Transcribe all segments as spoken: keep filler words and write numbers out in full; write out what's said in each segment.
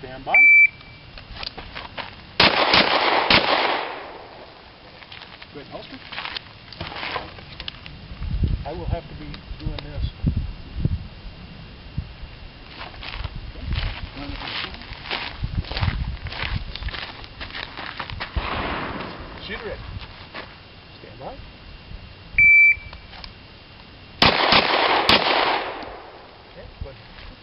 Stand by. Good, holster. I will have to be doing this. Shooter ready. Stand by. Okay, good.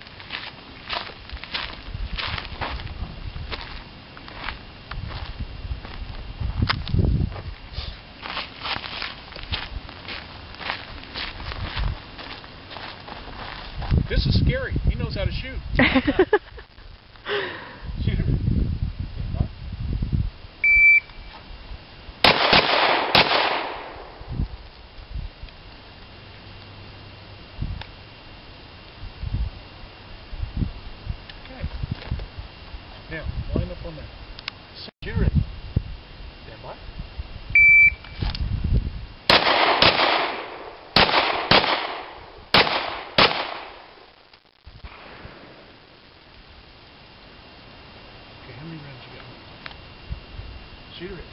This is scary. He knows how to shoot. Shooter. Stand by. Okay. Now, line up on that. Shooter ready. Stand by. Okay, how many rounds you got? Shooter ready.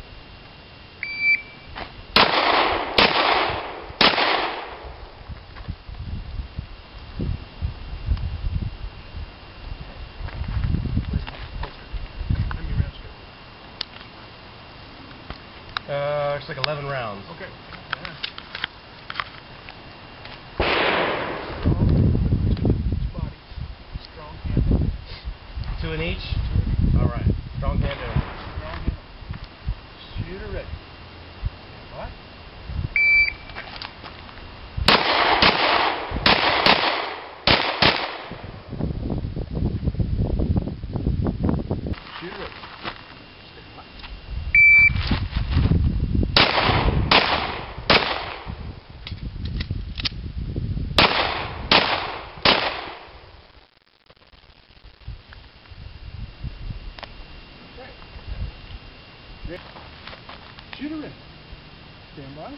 Uh, looks like eleven rounds. Okay. Yeah. Body. Strong hand. Two in each? All right. Strong hand in. Strong hand. Shooter ready. What? Shooter ready. Stand by. Okay. Shooter ready. Stand by.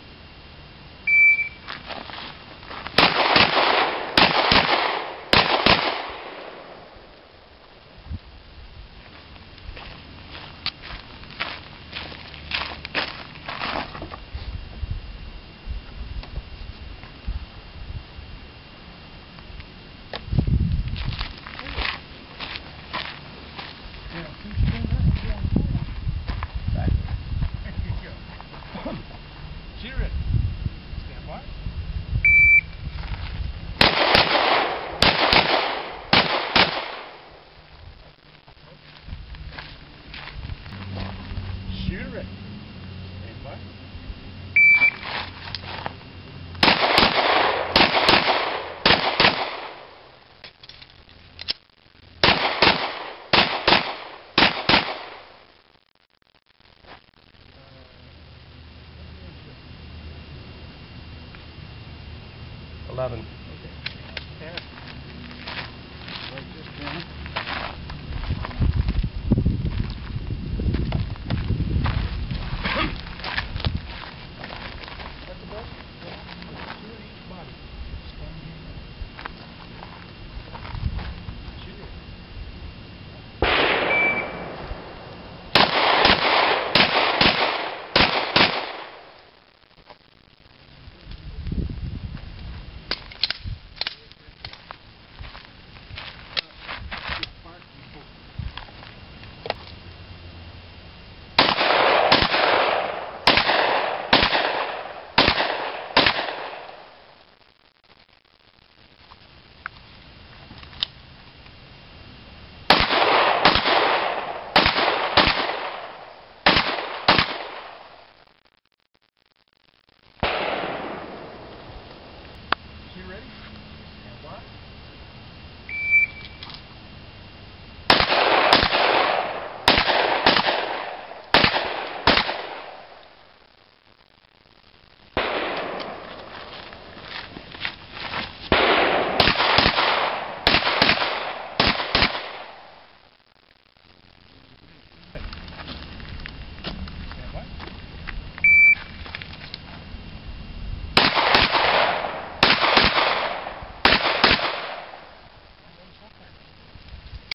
Now, keep doing that. Back. There you go. Shooter ready. Stand by. Shooter ready. Stand by. eleven.